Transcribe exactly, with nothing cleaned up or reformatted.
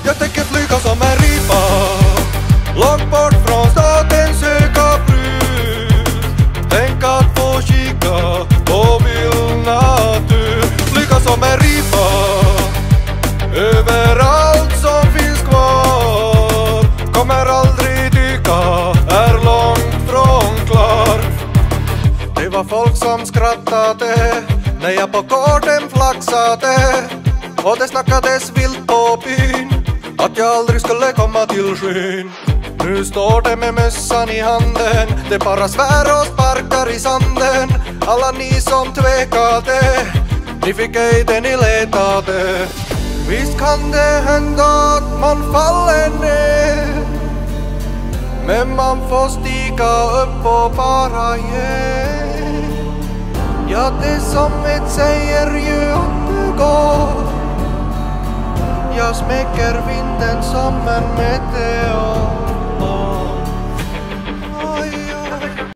Jag tänker flyga som en ripa, långt bort från staden söka brus. Tänk att få kika på vild natur. Flyga som en ripa över allt som finns kvar. Kommer aldrig dyka, är långt från klar. Det var folk som skrattade när jag på gården flaxade, och det snackades vilt på byn att jag aldrig skulle komma till skyn. Nu står det med mössan i handen, det bara svär och sparkar i sanden. Alla ni som tvekade, ni fick ej det ni letade. Visst kan det hända att man faller ner, men man får stiga upp och bara ge. Ja, det som ett säger ju att det går. Jag smäcker vinden som en meteor.